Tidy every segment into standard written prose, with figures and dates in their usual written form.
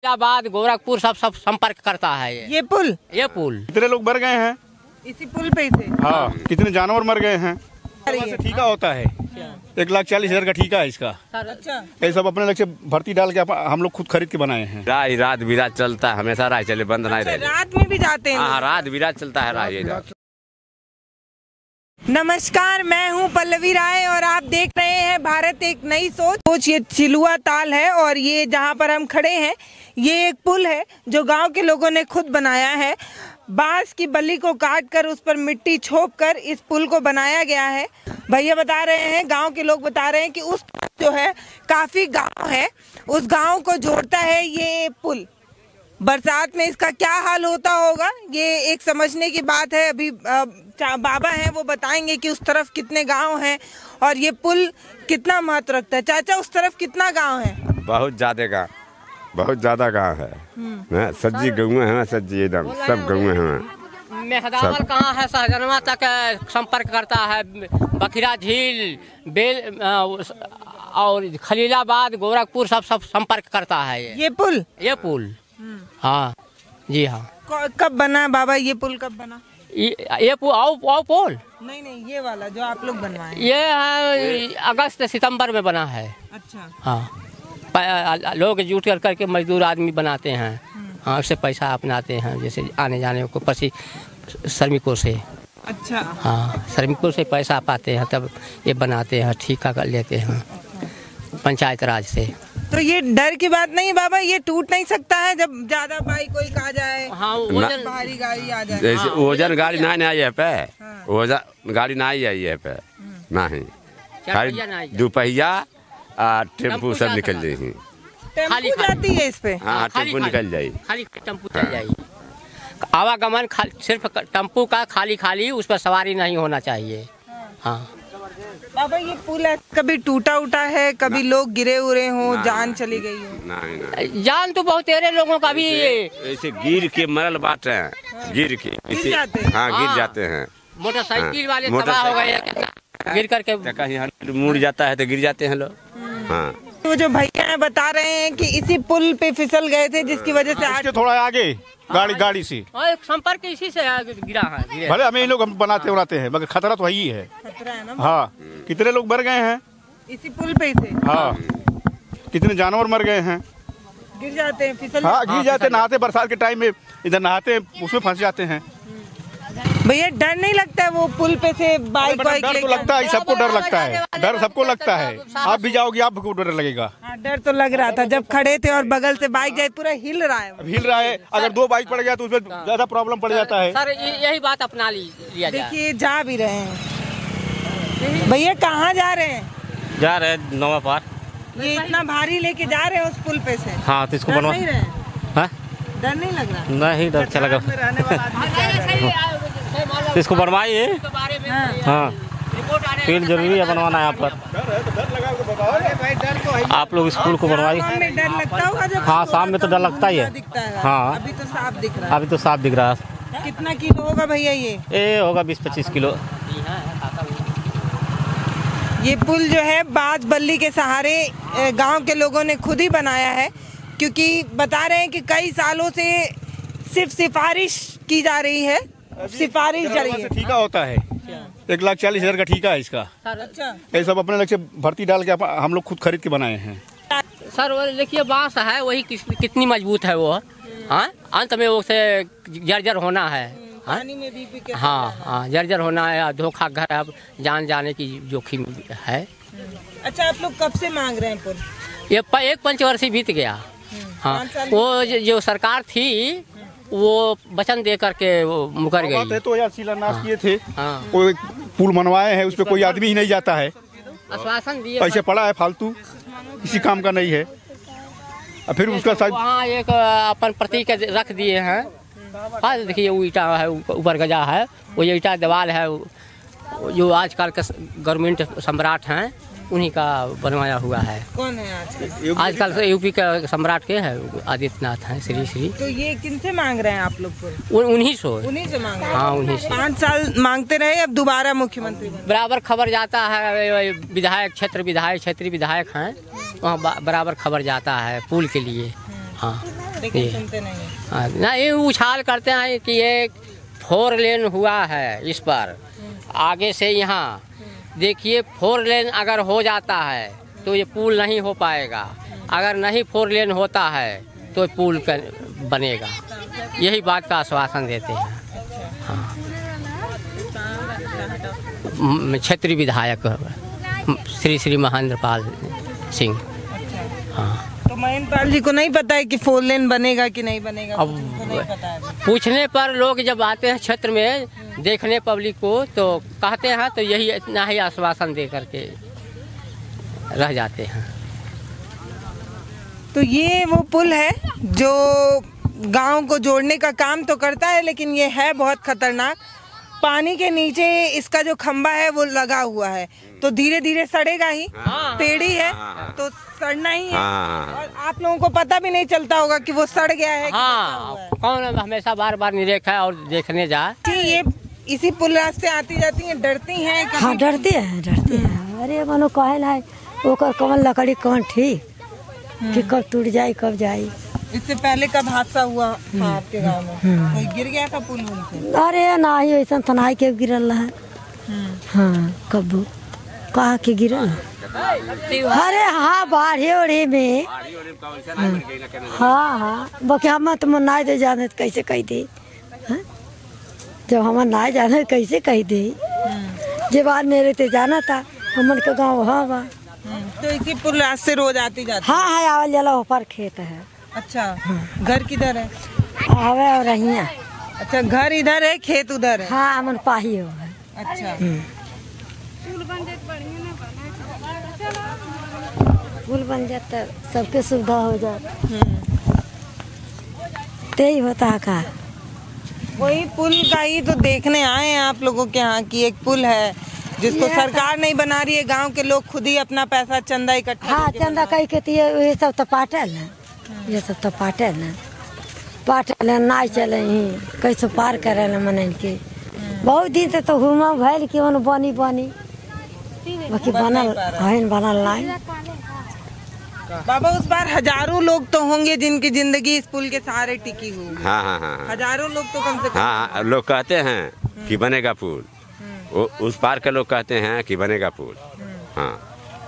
इलाहाबाद गोरखपुर सब संपर्क करता है ये पुल कितने लोग मर गए हैं इसी पुल पे ही थे। हाँ, कितने जानवर मर गए हैं। ठीका होता है 1,40,000 का ठीका है इसका। अच्छा, ये सब अपने लक्ष्य भर्ती डाल के हम लोग खुद खरीद के बनाए हैं। रात बिरात चलता है, हमेशा राह चले, बंद नहीं रहे। रात में भी जाते हैं? हाँ, रात बिरात चलता है राह। नमस्कार, मैं हूं पल्लवी राय और आप देख रहे हैं भारत एक नई सोच। ये चिलुआ ताल है और ये जहां पर हम खड़े हैं ये एक पुल है जो गांव के लोगों ने खुद बनाया है। बांस की बल्ली को काट कर उस पर मिट्टी छोप कर इस पुल को बनाया गया है। भैया बता रहे हैं, गांव के लोग बता रहे हैं कि उस जो है काफी गांव है, उस गांव को जोड़ता है ये पुल। बरसात में इसका क्या हाल होता होगा ये एक समझने की बात है। अभी बाबा हैं वो बताएंगे कि उस तरफ कितने गांव हैं और ये पुल कितना महत्व रखता है। चाचा, उस तरफ कितना गांव है? बहुत ज्यादा गाँव है। सज्जी गाँव है, सज्जी एकदम सब गाँव है। मेहदावल कहाँ है, सहजनवा तक संपर्क करता है। बखिरा झील, बेल और खलीलाबाद गोरखपुर सब संपर्क करता है ये पुल। हाँ जी हाँ। कब बना बाबा ये पुल? कब बना ये पुल? नहीं, ये वाला जो आप लोग बनवाए ये अगस्त सितंबर में बना है। अच्छा, हाँ, लोग जुट करके मजदूर आदमी बनाते हैं। हाँ, उससे पैसा अपनाते हैं, जैसे आने जाने को पसी श्रमिकों से। अच्छा, हाँ, श्रमिकों से पैसा पाते हैं तब ये बनाते हैं, ठीका कर लेते हैं पंचायत राज से। तो ये डर की बात नहीं बाबा, ये टूट नहीं सकता है जब ज्यादा बाइक कोई आ जाए? हाँ, भारी गाड़ी आ जाए। जैसे वजन गाड़ी नहीं आई है पे, वजन गाड़ी नहीं आई है पे, नहीं दोपहिया टेम्पू सब निकल जाएगी। टेम्पू जाती है इस पे? हाँ, टेम्पू निकल जाएगी, खाली टेम्पू चल जाएगी। आवागमन सिर्फ टेम्पू का खाली, उस पर सवारी नहीं होना चाहिए। हाँ बाबा, ये पुल कभी टूटा उटा है? कभी लोग गिरे उरे हो, जान चली गई हो? नहीं। जान तो बहुत तेरे लोगों का भी ऐसे गिर के मरल बात है। गिर जाते हैं। मोटरसाइकिल वाले तबाह हो गए, गिर करके कहीं मुड़ जाता है तो गिर जाते हैं लोग। हाँ, तो जो भैया हैं बता रहे हैं कि इसी पुल पे फिसल गए थे जिसकी वजह से आज थोड़ा आगे गाड़ी से संपर्क इसी से गिरा है। भले हमें लोग हम बनाते हैं मगर खतरा तो वही है। खतरा है ना? हाँ, कितने लोग मर गए हैं इसी पुल पे ही थे। हाँ, कितने जानवर मर गए हैं। गिर जाते हैं, फिसल। हाँ, गिर जाते, नहाते बरसात के टाइम में इधर नहाते उसमें फंस जाते हैं। भैया, डर नहीं लगता है वो पुल पे से बाइक डर तो लगता है, सबको डर लगता है। डर सबको लगता है। आप भी जाओगे आपको डर लगेगा। हाँ, डर तो लग रहा था जब खड़े थे और बगल से बाइक जाए, पूरा हिल रहा है। अगर 2 बाइक पड़ गया तो उसमें ज्यादा प्रॉब्लम पड़ जाता है। सर, यही बात अपना लिया। देखिए, जा भी रहे हैं। भैया, कहाँ जा रहे हैं? जा रहे हैं नवा पार। ये इतना भारी लेके जा रहे हैं उस पुल पे से? हाँ, तो इसको बनवा नहीं रहे? डर नहीं लग रहा? नहीं, डर अच्छा लगा। इसको बनवाइए। हाँ, फील्ड जरूरी है बनवाना यहाँ पर। आप लोग इस पुल को बनवाइए। डर लगता होगा जब? हाँ, शाम में तो डर लगता ही है। हाँ, अभी तो साफ दिख रहा है। अभी तो साफ दिख रहा है। कितना किलो होगा भैया ये? होगा 20-25 किलो। ये पुल जो है बांस बल्ली के सहारे गांव के लोगों ने खुद ही बनाया है, क्योंकि बता रहे हैं कि कई सालों से सिर्फ सिफारिश की जा रही है। सिफारिश जारी है। ठीका होता है 1,40,000 का ठीका है इसका। अच्छा, ये सब अपने लक्ष्य भर्ती डाल के हम लोग खुद खरीद के बनाए हैं। सर, देखिए बांस है वही कितनी मजबूत है वो। हाँ, अंत में वो से जर्जर होना है। पानी में भी हाँ, जर्जर होना है। धोखा घर अब जान जाने की जोखिम है। अच्छा, आप लोग कब से मांग रहे हैं पुल? ये एक पंचवर्षीय बीत गया। हाँ, वो जो सरकार थी वो वचन दे करके वो मुकर गई। तो यार शिलान्यास किए थे। कोई पुल बनवाए हैं, उस पे कोई आदमी ही नहीं जाता है। आश्वासन दिए, पैसे पड़ा है फालतू, किसी काम का नहीं है। फिर उसका साथ वहाँ एक अपन प्रतीक रख दिए हैं। हाँ, देखिए वो ईटा है, ऊपर गजा है, वो ईटा दीवार है जो आजकल के गवर्नमेंट सम्राट हैं उन्हीं का बनवाया हुआ है। कौन है आजकल से यूपी का सम्राट के है, आदित्यनाथ हैं, श्री। तो ये किनसे मांग रहे हैं आप लोग? उन्हीं से मांग रहे हैं। हाँ, उन्हीं से 5 साल मांगते रहे, अब दोबारा मुख्यमंत्री बराबर खबर जाता है। विधायक क्षेत्रीय विधायक हैं, वहाँ बराबर खबर जाता है पुल के लिए। हाँ, लेकिन सुनते नहीं। नहीं, उछाल करते हैं कि ये 4 लेन हुआ है इस पर, आगे से यहाँ देखिए 4 लेन अगर हो जाता है तो ये पुल नहीं हो पाएगा, अगर नहीं 4 लेन होता है तो पुल बनेगा। यही बात का आश्वासन देते हैं। हाँ, क्षेत्रीय विधायक श्री महेंद्र पाल सिंह। हाँ, तो महेंद्र पाल जी को नहीं पता है कि 4 लेन बनेगा कि नहीं बनेगा? अब नहीं पता है। पूछने पर लोग जब आते हैं क्षेत्र में देखने पब्लिक को तो कहते हैं, तो यही इतना ही आश्वासन दे करके रह जाते हैं। तो ये वो पुल है जो गांव को जोड़ने का काम तो करता है, लेकिन ये है बहुत खतरनाक। पानी के नीचे इसका जो खंबा है वो लगा हुआ है, तो धीरे धीरे सड़ेगा ही। पेड़ी है तो सड़ना ही है, और आप लोगों को पता भी नहीं चलता होगा कि वो सड़ गया है। हाँ, कौन हमेशा बार बार नहीं देखा और देखने जाए। ये इसी पुल रास्ते आती जाती हैं, डरती हैं? हाँ, डरती है। अरे मनो कहल है ओकर कौन लकड़ी कौन ठीक कि कब टूट जाए कब जाए। इससे पहले कब हादसा हुआ था आपके गांव में? कोई गिर गया था पुल से? अरे ना ही ऐसा तनाई के गिरल है। हाँ, कब कहा के गिरल? अरे हाँ, बाढ़े ओढ़े में। हाँ, बाकी हम तो ना दे जाने कैसे कह दे। जब हम ना जाने कैसे कह दे। जब बात मेरे ते जाना था हमन का गाँव। हाँ बा, तो इसी पुल रास्ते रोज आती जाती? हाँ, आवल जला ऊपर खेत है। अच्छा, घर किधर है? आवे और रहिया। अच्छा, घर इधर है, खेत उधर है? हाँ, अमन पाही हो है। अच्छा, पुल बन जाता सबके सुविधा हो जाता। यही होता है का। वही पुल का ही तो देखने आए हैं आप लोगों के यहाँ की एक पुल है जिसको सरकार नहीं बना रही है, गांव के लोग खुद ही अपना पैसा चंदा इकट्ठा। हाँ, चंदा कही के ये सब तो पाटल है। ये सब तो पाटल है, पाटल है ना चले ही कैसे पार करे न मन के। बहुत दिन से तो घूमा भैल कि बनी बाकी बनल नहीं। बाबा, उस बार हजारों लोग तो होंगे जिनकी जिंदगी इस पुल के सहारे टिकी हुई। हाँ, हजारों लोग तो कम से कम। हाँ, लोग कहते हैं कि बनेगा पुल, उस पार के लोग कहते हैं कि बनेगा पुल। हाँ,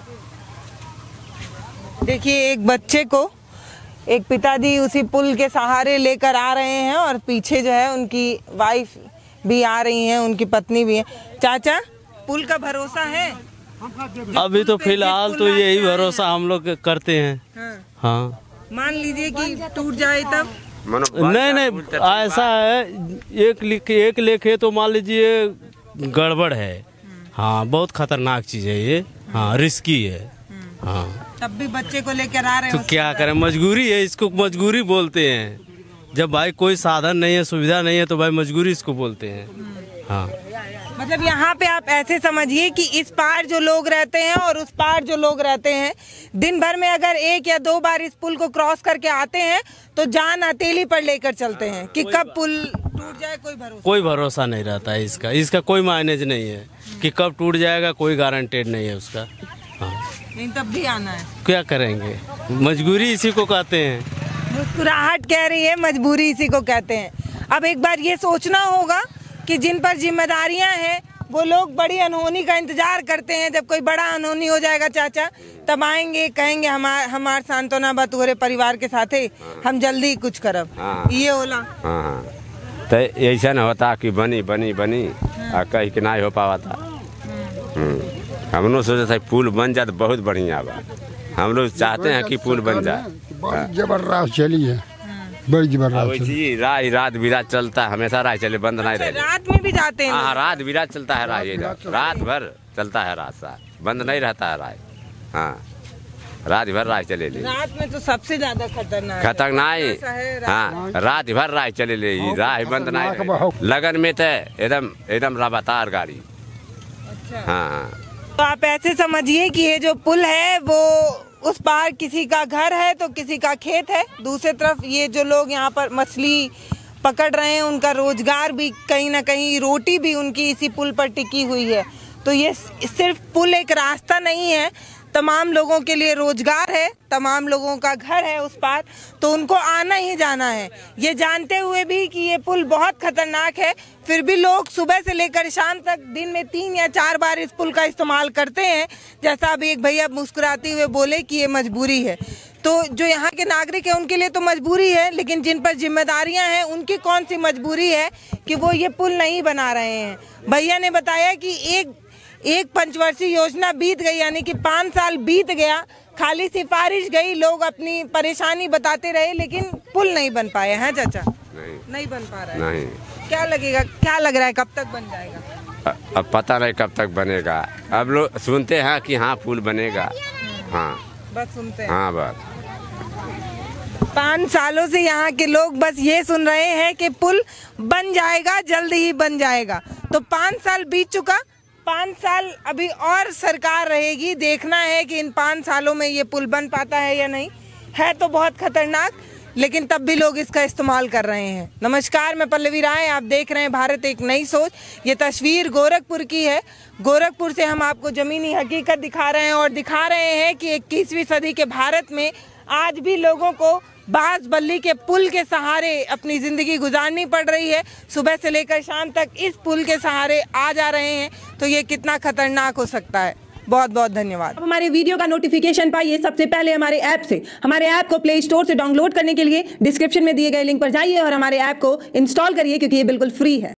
देखिए, एक बच्चे को एक पिताजी उसी पुल के सहारे लेकर आ रहे हैं और पीछे जो है उनकी वाइफ भी आ रही हैं, उनकी पत्नी भी है। चाचा, पुल का भरोसा है? अभी तो फिलहाल तो यही भरोसा हम लोग करते हैं। हाँ, मान लीजिए कि टूट जाए तब? नहीं, ऐसा है एक लेखे तो मान लीजिए गड़बड़ है। हाँ, बहुत खतरनाक चीज है ये। हाँ, रिस्की है। हाँ, तब भी बच्चे को लेकर आ रहे हैं। तो क्या करें, मजबूरी है, इसको मजबूरी बोलते हैं। जब भाई कोई साधन नहीं है, सुविधा नहीं है, तो भाई मजबूरी इसको बोलते हैं। हाँ, मतलब यहाँ पे आप ऐसे समझिए कि इस पार जो लोग रहते हैं और उस पार जो लोग रहते हैं, दिन भर में अगर 1 या 2 बार इस पुल को क्रॉस करके आते हैं तो जान हथेली पर लेकर चलते हैं कि कब पुल टूट जाए कोई भरोसा नहीं रहता है इसका कोई मायनेज नहीं है कि कब टूट जाएगा, कोई गारंटेड नहीं है उसका। हाँ, नहीं, तब भी आना है। क्या करेंगे, मजबूरी इसी को कहते हैं। मुस्कुराहट कह रही है, मजबूरी इसी को कहते हैं। अब एक बार ये सोचना होगा कि जिन पर जिम्मेदारियां हैं वो लोग बड़ी अनहोनी का इंतजार करते हैं। जब कोई बड़ा अनहोनी हो जाएगा चाचा, तब आएंगे, कहेंगे हमार सांत्वना बा तुम्हारे परिवार के साथ हम जल्दी कुछ करब। ये होला। तो ऐसा न होता कि बनी कहीं के नहीं हो पावा था। हम लोग सोचे थे पुल बन जाए तो बहुत बढ़िया बा। हम लोग चाहते हैं कि पुल बन जाए। जबरदस्त चली है, बड़ी जबरदस्त। रात बिरात चलता है, हमेशा रात चले, बंद नहीं रहे। रात में भी जाते हैं? हाँ, रात बिरात चलता है, रात भर चलता है, रात बंद नहीं रहता है रात। हाँ, रात भर रात चले ले। रात में तो सबसे ज्यादा खतरनाक। हाँ, रात भर रात चले ले, राह बंद नहीं। लगन में तो एकदम लगातार गाड़ी। हाँ, तो आप ऐसे समझिए कि ये जो पुल है वो उस पार किसी का घर है तो किसी का खेत है, दूसरी तरफ ये जो लोग यहाँ पर मछली पकड़ रहे हैं उनका रोजगार भी कहीं ना कहीं, रोटी भी उनकी इसी पुल पर टिकी हुई है। तो ये सिर्फ पुल एक रास्ता नहीं है तमाम लोगों के लिए रोजगार है, तमाम लोगों का घर है उस पार, तो उनको आना ही जाना है। ये जानते हुए भी कि ये पुल बहुत खतरनाक है, फिर भी लोग सुबह से लेकर शाम तक दिन में 3 या 4 बार इस पुल का इस्तेमाल करते हैं। जैसा अभी एक भैया मुस्कुराते हुए बोले कि ये मजबूरी है, तो जो यहाँ के नागरिक हैं उनके लिए तो मजबूरी है, लेकिन जिन पर जिम्मेदारियां हैं उनकी कौन सी मजबूरी है कि वो ये पुल नहीं बना रहे हैं। भैया ने बताया कि एक पंचवर्षीय योजना बीत गई, यानी कि 5 साल बीत गया, खाली सिफारिश गई, लोग अपनी परेशानी बताते रहे, लेकिन पुल नहीं बन पाए हैं चाचा। नहीं बन पा रहा है। नहीं। क्या लगेगा, क्या लग रहा है कब तक बन जाएगा? अब पता नहीं कब तक बनेगा। अब लोग सुनते हैं कि हाँ पुल बनेगा, हाँ बस सुनते हैं। हाँ बस 5 सालों से यहाँ के लोग बस ये सुन रहे हैं कि पुल बन जाएगा, जल्द ही बन जाएगा। तो 5 साल बीत चुका, 5 साल अभी और सरकार रहेगी। देखना है कि इन 5 सालों में ये पुल बन पाता है या नहीं। है तो बहुत खतरनाक, लेकिन तब भी लोग इसका इस्तेमाल कर रहे हैं। नमस्कार, मैं पल्लवी राय, आप देख रहे हैं भारत एक नई सोच। ये तस्वीर गोरखपुर की है। गोरखपुर से हम आपको ज़मीनी हकीकत दिखा रहे हैं और दिखा रहे हैं कि 21वीं सदी के भारत में आज भी लोगों को बांस बल्ली के पुल के सहारे अपनी ज़िंदगी गुजारनी पड़ रही है। सुबह से लेकर शाम तक इस पुल के सहारे आ जा रहे हैं, तो ये कितना खतरनाक हो सकता है। बहुत बहुत धन्यवाद। अब हमारे वीडियो का नोटिफिकेशन पाइए सबसे पहले हमारे ऐप से। हमारे ऐप को प्ले स्टोर से डाउनलोड करने के लिए डिस्क्रिप्शन में दिए गए लिंक पर जाइए और हमारे ऐप को इंस्टॉल करिए, क्योंकि ये बिल्कुल फ्री है।